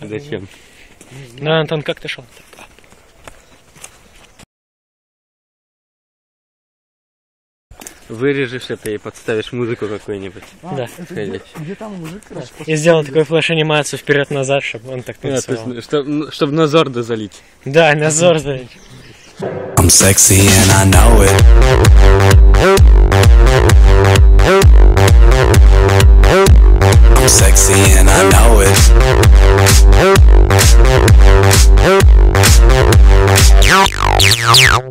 Зачем? Ну, Антон, как ты шел? Вырежешь это и подставишь музыку какую-нибудь. Да. Где там мужик? И сделал такую флеш-анимацию вперед-назад, чтобы он так танцевал. Чтобы на Зорда залить. Да, на Зорда. I'm sexy and I know it. I'm sexy and I know it.